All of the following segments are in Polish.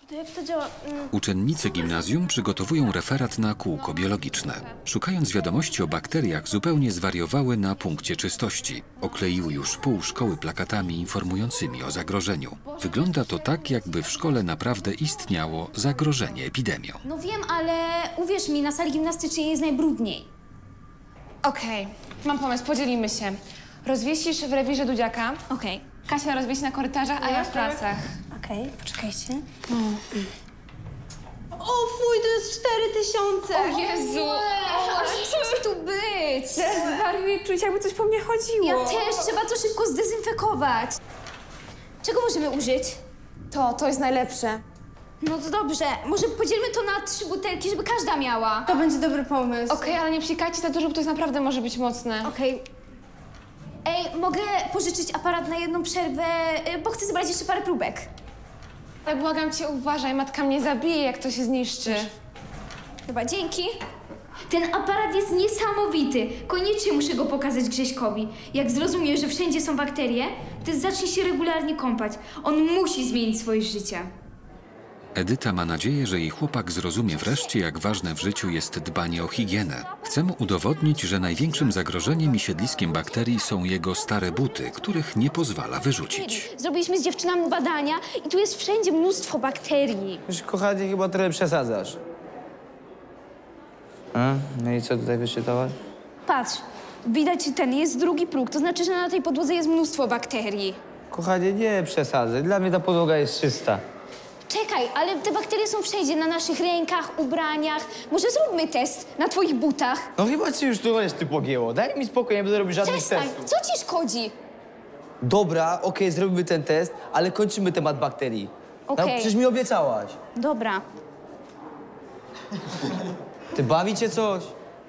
To jak to działa? Uczennice gimnazjum przygotowują referat na kółko biologiczne. Szukając wiadomości o bakteriach, zupełnie zwariowały na punkcie czystości. Okleiły już pół szkoły plakatami informującymi o zagrożeniu. Wygląda to tak, jakby w szkole naprawdę istniało zagrożenie epidemią. No wiem, ale uwierz mi, na sali gimnastycznej jest najbrudniej. Okej, mam pomysł, podzielimy się. Rozwiesisz w rewirze Dudziaka. Okej. Kasia rozwiesi na korytarzach, a ja w klasach. Okej, poczekajcie. O fuj, to jest 4000! O Jezu! Może tu być! Zwariuję, czuć, jakby coś po mnie chodziło. Ja też, trzeba to szybko zdezynfekować. Czego możemy użyć? To jest najlepsze. No to dobrze, może podzielmy to na 3 butelki, żeby każda miała. To będzie dobry pomysł. Okej, ale nie psikajcie za dużo, bo to jest naprawdę może być mocne. Okej. Ej, mogę pożyczyć aparat na jedną przerwę, bo chcę zebrać jeszcze parę próbek. Ale błagam cię, uważaj, matka mnie zabije, jak to się zniszczy. Chyba dzięki. Ten aparat jest niesamowity. Koniecznie muszę go pokazać Grześkowi. Jak zrozumie, że wszędzie są bakterie, to zacznie się regularnie kąpać. On musi zmienić swoje życie. Edyta ma nadzieję, że jej chłopak zrozumie wreszcie, jak ważne w życiu jest dbanie o higienę. Chce mu udowodnić, że największym zagrożeniem i siedliskiem bakterii są jego stare buty, których nie pozwala wyrzucić. Zrobiliśmy z dziewczynami badania i tu jest wszędzie mnóstwo bakterii. Już, kochanie, chyba trochę przesadzasz. A? No i co tutaj wyczytałaś? Patrz, widać jest drugi próg, to znaczy, że na tej podłodze jest mnóstwo bakterii. Kochanie, nie przesadzaj. Dla mnie ta podłoga jest czysta. Czekaj, ale te bakterie są wszędzie, na naszych rękach, ubraniach. Może zróbmy test na twoich butach? No chyba ci już tu reszty pogięło. Daj mi spokój, nie będę robić żadnych Przestań, testów. co ci szkodzi? Dobra, okej, zrobimy ten test, ale kończymy temat bakterii. No, Okej. przecież mi obiecałaś. Dobra. Ty bawi cię coś?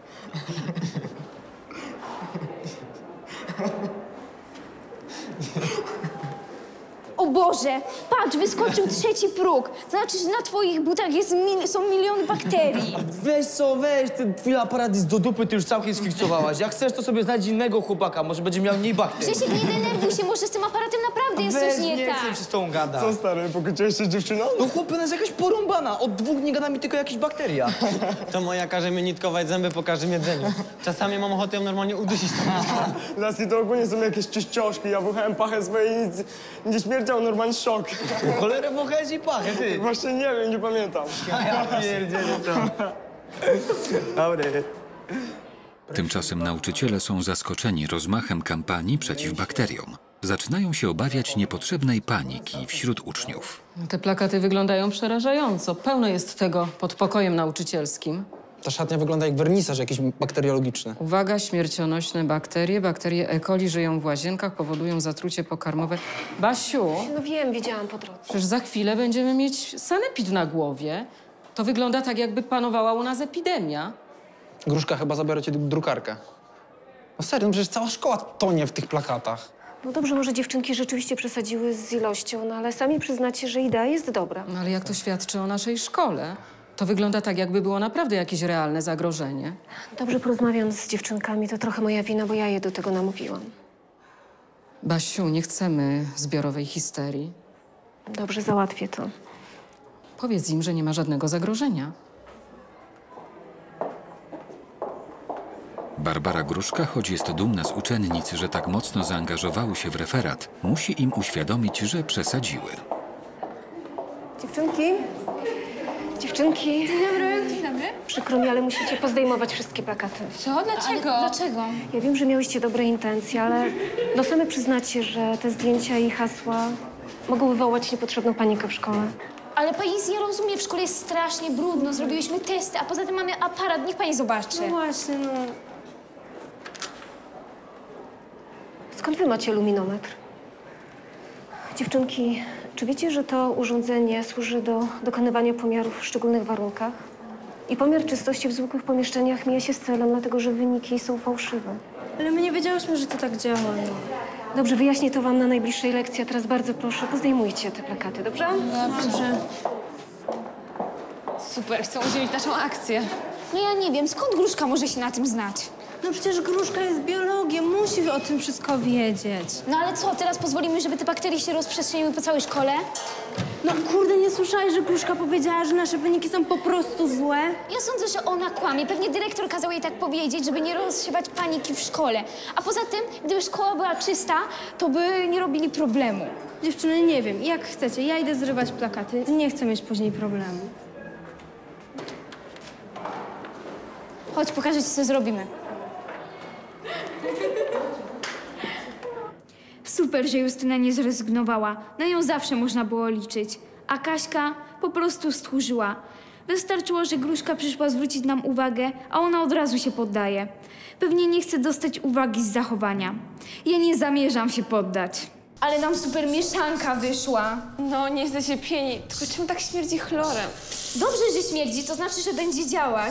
O Boże, patrz, wyskoczył 3. próg. To znaczy, że na twoich butach są miliony bakterii. Weź co, weź, ten twój aparat jest do dupy, ty już całkiem sfiksowałaś. Jak chcesz, to sobie znajdź innego chłopaka, może będzie miał mniej bakterii. Grzesiek, nie denerwuj się, może z tym aparatem naprawdę jest Weź, coś nie nie tak. chcę się z tą gadać. Co stary, pokłóciłeś się z dziewczyną? No chłopie, ona jest jakaś porąbana. Od 2 dni gada mi tylko jakaś bakteria. To moja każe mi nitkować zęby po każdym jedzeniu. Czasami mam ochotę ją normalnie udusić. Laski to ogólnie są jakieś czyścioszki. Ja wąchałem pachę swojej i nie śmierdział normalnie szok. Cholerę wąchałeś i pachę, ty. Właśnie nie wiem, nie pamiętam. Ja pierdzielę to. Dobry. Tymczasem nauczyciele są zaskoczeni rozmachem kampanii przeciw bakteriom. Zaczynają się obawiać niepotrzebnej paniki wśród uczniów. Te plakaty wyglądają przerażająco. Pełno jest tego pod pokojem nauczycielskim. Ta szatnia wygląda jak wernisaż jakiś bakteriologiczny. Uwaga, śmiercionośne bakterie. Bakterie E. coli żyją w łazienkach, powodują zatrucie pokarmowe. Basiu, No wiem, widziałam po drodze. przecież za chwilę będziemy mieć sanepid na głowie. To wygląda tak, jakby panowała u nas epidemia. Gruszka, chyba zabiorę cię drukarkę. No serio, no przecież cała szkoła tonie w tych plakatach. No dobrze, może dziewczynki rzeczywiście przesadziły z ilością, no ale sami przyznacie, że idea jest dobra. No ale jak to świadczy o naszej szkole? To wygląda tak, jakby było naprawdę jakieś realne zagrożenie. Dobrze, porozmawiam z dziewczynkami, to trochę moja wina, bo ja je do tego namówiłam. Basiu, nie chcemy zbiorowej histerii. Dobrze, załatwię to. Powiedz im, że nie ma żadnego zagrożenia. Barbara Gruszka, choć jest dumna z uczennic, że tak mocno zaangażowały się w referat, musi im uświadomić, że przesadziły. Dziewczynki? Dziewczynki? Dzień dobry. Dzień dobry. Przykro mi, ale musicie pozdejmować wszystkie plakaty. Co? Dlaczego? Dlaczego? Ja wiem, że miałyście dobre intencje, ale no same przyznacie, że te zdjęcia i hasła mogą wywołać niepotrzebną panikę w szkole. Ale pani nic nie rozumie, w szkole jest strasznie brudno, zrobiłyśmy testy, a poza tym mamy aparat, niech pani zobaczy. No właśnie, no. Skąd wy macie luminometr? Dziewczynki, czy wiecie, że to urządzenie służy do dokonywania pomiarów w szczególnych warunkach? I pomiar czystości w zwykłych pomieszczeniach mija się z celem, dlatego że wyniki są fałszywe. Ale my nie wiedziałyśmy, że to tak działa, no. Dobrze, wyjaśnię to wam na najbliższej lekcji, a teraz bardzo proszę, pozdejmujcie te plakaty, dobrze? Dobrze. Super, chcą udzielić naszą akcję. No ja nie wiem, skąd Gruszka może się na tym znać? No przecież Gruszka jest biologiem, musi o tym wszystko wiedzieć. No ale co, teraz pozwolimy, żeby te bakterie się rozprzestrzeniły po całej szkole? No kurde, nie słyszałeś, że Gruszka powiedziała, że nasze wyniki są po prostu złe? Ja sądzę, że ona kłamie. Pewnie dyrektor kazał jej tak powiedzieć, żeby nie rozsiewać paniki w szkole. A poza tym, gdyby szkoła była czysta, to by nie robili problemu. Dziewczyny, nie wiem, jak chcecie, ja idę zrywać plakaty. Nie chcę mieć później problemu. Chodź, pokażę ci, co zrobimy. Super, że Justyna nie zrezygnowała. Na nią zawsze można było liczyć. A Kaśka po prostu stchórzyła. Wystarczyło, że Gruszka przyszła zwrócić nam uwagę, a ona od razu się poddaje. Pewnie nie chce dostać uwagi z zachowania. Ja nie zamierzam się poddać. Ale nam super mieszanka wyszła. No, nieźle się pieni. Tylko czemu tak śmierdzi chlorem? Dobrze, że śmierdzi, to znaczy, że będzie działać.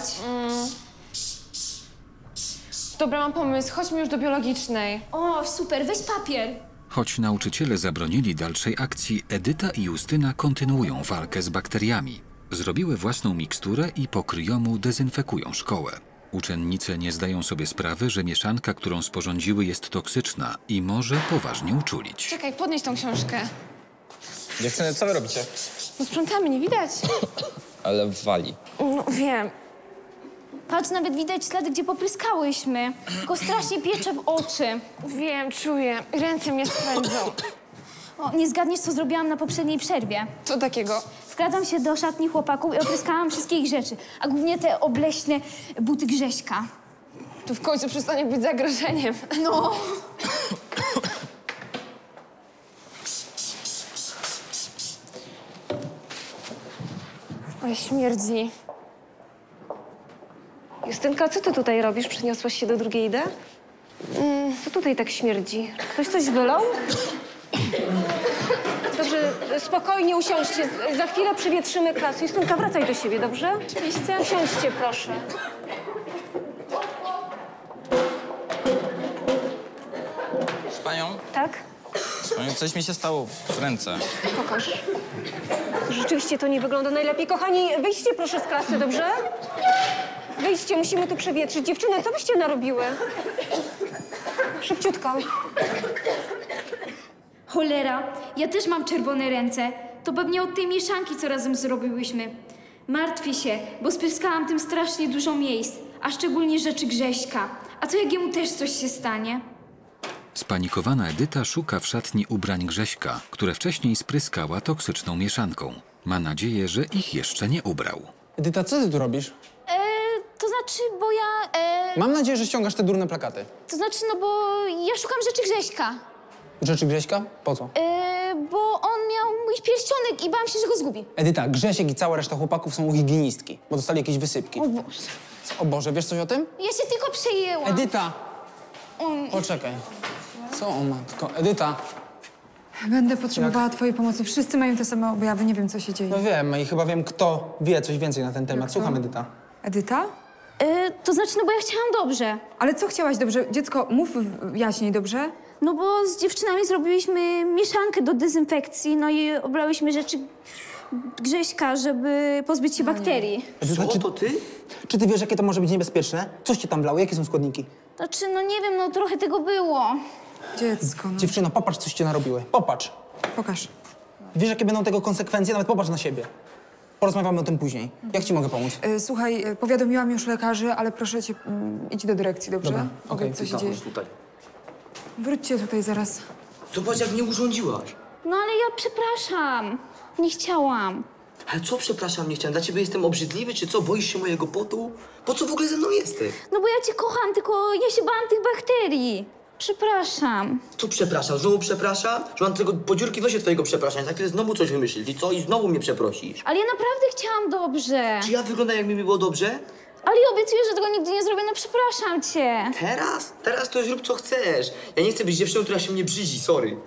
Dobra, mam pomysł. Chodźmy już do biologicznej. O, super, weź papier. Choć nauczyciele zabronili dalszej akcji, Edyta i Justyna kontynuują walkę z bakteriami. Zrobiły własną miksturę i po kryjomu dezynfekują szkołę. Uczennice nie zdają sobie sprawy, że mieszanka, którą sporządziły, jest toksyczna i może poważnie uczulić. Czekaj, podnieś tą książkę. Dziewczyny, co wy robicie? No sprzątamy, nie widać. Ale wali. No wiem. Patrz, nawet widać ślady, gdzie popryskałyśmy. Tylko strasznie piecze w oczy. Wiem, czuję. Ręce mnie swędzą. O, nie zgadniesz, co zrobiłam na poprzedniej przerwie. Co takiego? Wkradłam się do szatni chłopaków i opryskałam wszystkie ich rzeczy. A głównie te obleśne buty Grześka. Tu w końcu przestanie być zagrożeniem. No. Oj, śmierdzi. Justynka, co ty tutaj robisz? Przeniosłaś się do drugiej D? Co tutaj tak śmierdzi? Czy ktoś coś wylał? Dobrze, spokojnie usiądźcie. Za chwilę przywietrzymy klasę. Justynka, wracaj do siebie, dobrze? Oczywiście. Usiądźcie, proszę. Z panią? Tak? Z panią coś mi się stało w ręce. Pokaż. Rzeczywiście to nie wygląda najlepiej. Kochani, wyjdźcie proszę z klasy, dobrze? Wyjdźcie, musimy tu przewietrzyć. Dziewczyny, co byście narobiły? Szybciutko. Cholera, ja też mam czerwone ręce. To pewnie od tej mieszanki, co razem zrobiłyśmy. Martwię się, bo spryskałam tym strasznie dużo miejsc, a szczególnie rzeczy Grześka. A co jak jemu też coś się stanie? Spanikowana Edyta szuka w szatni ubrań Grześka, które wcześniej spryskała toksyczną mieszanką. Ma nadzieję, że ich jeszcze nie ubrał. Edyta, co ty tu robisz? To znaczy, bo ja... Mam nadzieję, że ściągasz te durne plakaty. To znaczy, no bo ja szukam rzeczy Grześka. Rzeczy Grześka? Po co? Bo on miał mój pierścionek i bałam się, że go zgubi. Edyta, Grzesiek i cała reszta chłopaków są u higienistki, bo dostali jakieś wysypki. O Boże. O Boże, wiesz coś o tym? Ja się tylko przejęłam. Edyta! Poczekaj. Co o matko? Edyta! Będę potrzebowała twojej pomocy. Wszyscy mają te same objawy, nie wiem, co się dzieje. No wiem i chyba wiem, kto wie coś więcej na ten temat. Słucham, Edyta. Edyta? To znaczy, no bo ja chciałam dobrze. Ale co chciałaś dobrze? Dziecko, mów jaśniej, dobrze? No bo z dziewczynami zrobiłyśmy mieszankę do dezynfekcji, no i oblałyśmy rzeczy Grześka, żeby pozbyć się bakterii. Edyta, Co, to ty? Czy ty wiesz, jakie to może być niebezpieczne? Coś cię tam wlało? Jakie są składniki? Znaczy, no nie wiem, no trochę tego było. Dziecko, no. Dziewczyno, popatrz, coś cię narobiły. Popatrz. Pokaż. Wiesz, jakie będą tego konsekwencje? Nawet popatrz na siebie. Porozmawiamy o tym później. Jak ci mogę pomóc? Słuchaj, powiadomiłam już lekarzy, ale proszę cię, idź do dyrekcji, dobrze? Dobra, okej. Powiedz, co się dzieje. Tutaj. Wróćcie tutaj zaraz. Zobacz, jak mnie urządziłaś. No ale ja przepraszam. Nie chciałam. Ale co, przepraszam, nie chciałem. Dla ciebie jestem obrzydliwy, czy co? Boisz się mojego potu? Po co w ogóle ze mną jesteś? No bo ja cię kocham, tylko ja się bałam tych bakterii. Przepraszam. Co przepraszam? Znowu przepraszam? Że mam tego podziurki w nosie twojego przepraszania. Za chwilę znowu coś wymyślisz. I co? I znowu mnie przeprosisz. Ale ja naprawdę chciałam dobrze. Czy ja wyglądam, jakby mi było dobrze? Ale ja obiecuję, że tego nigdy nie zrobię, no przepraszam cię. Teraz? Teraz to już rób, co chcesz. Ja nie chcę być dziewczyną, która się mnie brzydzi, sorry.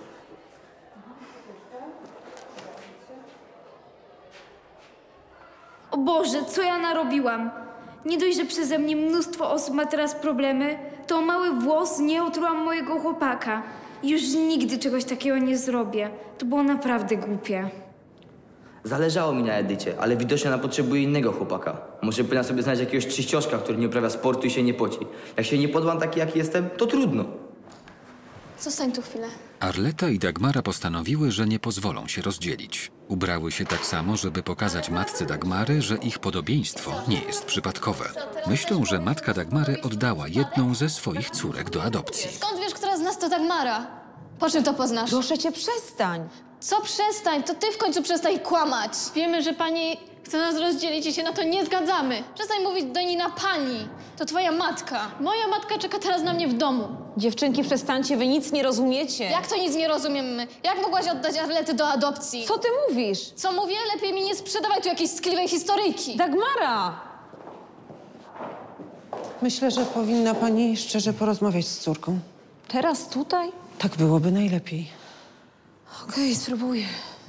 O Boże, co ja narobiłam? Nie dość, że przeze mnie mnóstwo osób ma teraz problemy, to o mały włos nie otrułam mojego chłopaka. Już nigdy czegoś takiego nie zrobię. To było naprawdę głupie. Zależało mi na Edycie, ale widocznie ona potrzebuje innego chłopaka. Może powinna sobie znaleźć jakiegoś czyścioszka, który nie uprawia sportu i się nie poci. Jak się nie podłam taki, jaki jestem, to trudno. Zostań tu chwilę. Arleta i Dagmara postanowiły, że nie pozwolą się rozdzielić. Ubrały się tak samo, żeby pokazać matce Dagmary, że ich podobieństwo nie jest przypadkowe. Myślą, że matka Dagmary oddała jedną ze swoich córek do adopcji. Skąd wiesz, która z nas to Dagmara? Po czym to poznasz? Proszę cię, przestań. Co przestań? To ty w końcu przestań kłamać. Wiemy, że pani chce nas rozdzielić i się na to nie zgadzamy. Przestań mówić do niej na pani. To twoja matka. Moja matka czeka teraz na mnie w domu. Dziewczynki, przestańcie, wy nic nie rozumiecie. Jak to nic nie rozumiemy? Jak mogłaś oddać Arlety do adopcji? Co ty mówisz? Co mówię? Lepiej mi nie sprzedawaj tu jakiejś skliwej historyjki. Dagmara! Myślę, że powinna pani szczerze porozmawiać z córką. Teraz tutaj? Tak byłoby najlepiej. Okej, spróbuję.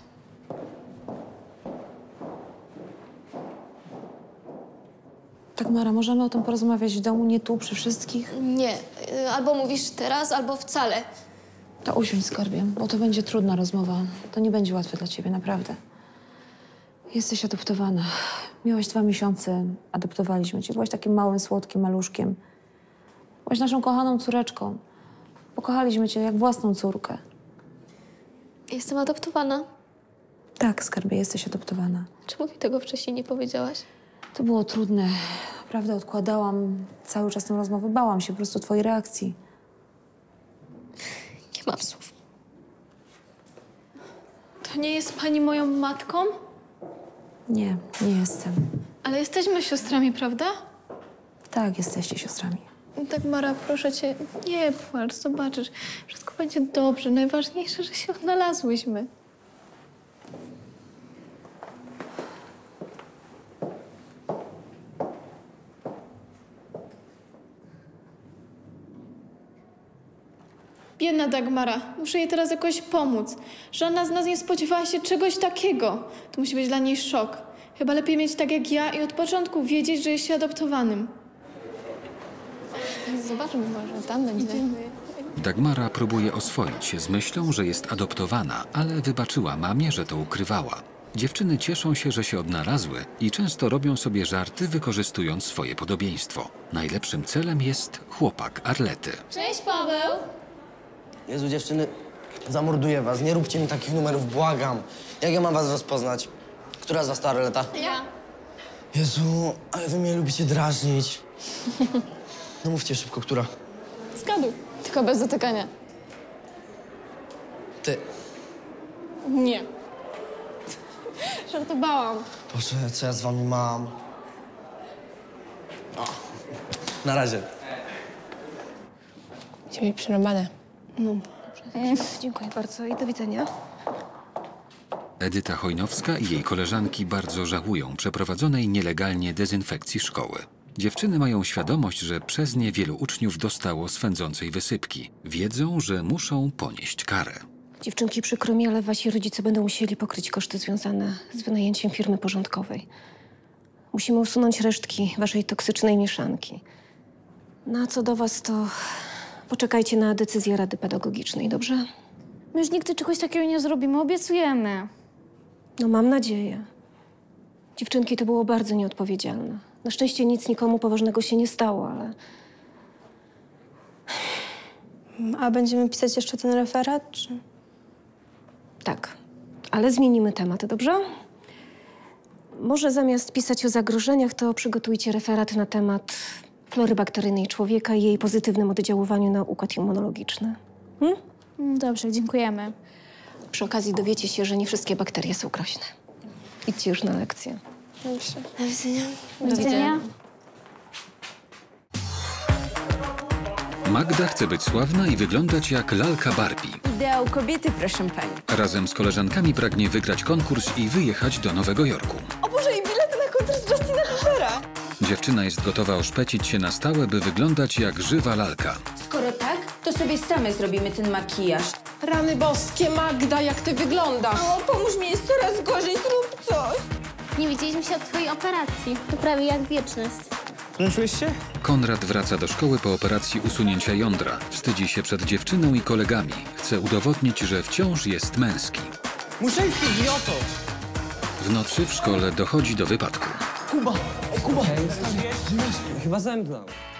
Dagmara, możemy o tym porozmawiać w domu, nie tu, przy wszystkich? Nie. Albo mówisz teraz, albo wcale. To usiądź, skarbie, bo to będzie trudna rozmowa. To nie będzie łatwe dla ciebie, naprawdę. Jesteś adoptowana. Miałaś 2 miesiące, adoptowaliśmy cię. Byłaś takim małym, słodkim maluszkiem. Byłaś naszą kochaną córeczką. Pokochaliśmy cię jak własną córkę. Jestem adoptowana. Tak, skarbie, jesteś adoptowana. Czemu mi tego wcześniej nie powiedziałaś? To było trudne. Naprawdę odkładałam cały czas tę rozmowę. Bałam się po prostu twojej reakcji. Nie mam słów. To nie jest pani moją matką? Nie, nie jestem. Ale jesteśmy siostrami, prawda? Tak, jesteście siostrami. Dagmara, proszę cię, nie płacz, zobaczysz. Wszystko będzie dobrze. Najważniejsze, że się odnalazłyśmy. Biedna Dagmara. Muszę jej teraz jakoś pomóc. Żadna z nas nie spodziewała się czegoś takiego. To musi być dla niej szok. Chyba lepiej mieć tak jak ja i od początku wiedzieć, że jest się adoptowanym. Zobaczmy może, tam będzie. Dagmara próbuje oswoić się z myślą, że jest adoptowana, ale wybaczyła mamie, że to ukrywała. Dziewczyny cieszą się, że się odnalazły i często robią sobie żarty, wykorzystując swoje podobieństwo. Najlepszym celem jest chłopak Arlety. Cześć, Paweł! Jezu, dziewczyny, zamorduję was. Nie róbcie mi takich numerów, błagam. Jak ja mam was rozpoznać? Która z was to Arleta? Ja. Jezu, ale wy mnie lubicie drażnić. No mówcie szybko, która? Zgaduj. Tylko bez dotykania. Ty. Nie. Żartowałam. Boże, co ja z wami mam? O, na razie. Ciebie przerobane. No, dziękuję bardzo i do widzenia. Edyta Chojnowska i jej koleżanki bardzo żałują przeprowadzonej nielegalnie dezynfekcji szkoły. Dziewczyny mają świadomość, że przez nie wielu uczniów dostało swędzącej wysypki. Wiedzą, że muszą ponieść karę. Dziewczynki, przykro mi, ale wasi rodzice będą musieli pokryć koszty związane z wynajęciem firmy porządkowej. Musimy usunąć resztki waszej toksycznej mieszanki. No a co do was, to poczekajcie na decyzję Rady Pedagogicznej, dobrze? My już nigdy czegoś takiego nie zrobimy, obiecujemy. No mam nadzieję. Dziewczynki, to było bardzo nieodpowiedzialne. Na szczęście nic nikomu poważnego się nie stało, ale... A będziemy pisać jeszcze ten referat, czy...? Tak, ale zmienimy temat, dobrze? Może zamiast pisać o zagrożeniach, to przygotujcie referat na temat flory bakteryjnej człowieka i jej pozytywnym oddziaływaniu na układ immunologiczny. Dobrze, dziękujemy. Przy okazji dowiecie się, że nie wszystkie bakterie są groźne. Idźcie już na lekcję. Dobrze. Do widzenia. Do widzenia. Magda chce być sławna i wyglądać jak lalka Barbie. Ideał kobiety, proszę pani. Razem z koleżankami pragnie wygrać konkurs i wyjechać do Nowego Jorku. O Boże, i bilety na koncert Justina Biebera. Dziewczyna jest gotowa oszpecić się na stałe, by wyglądać jak żywa lalka. Skoro tak, to sobie same zrobimy ten makijaż. Rany boskie, Magda, jak ty wyglądasz? O, pomóż mi, jest coraz gorzej, zrób coś. Nie widzieliśmy się od twojej operacji. To prawie jak wieczność. Zmęczyłeś się? Konrad wraca do szkoły po operacji usunięcia jądra. Wstydzi się przed dziewczyną i kolegami. Chce udowodnić, że wciąż jest męski. Muszeński, idioto! W nocy w szkole dochodzi do wypadku. Kuba! Kuba! Chyba zemdlał.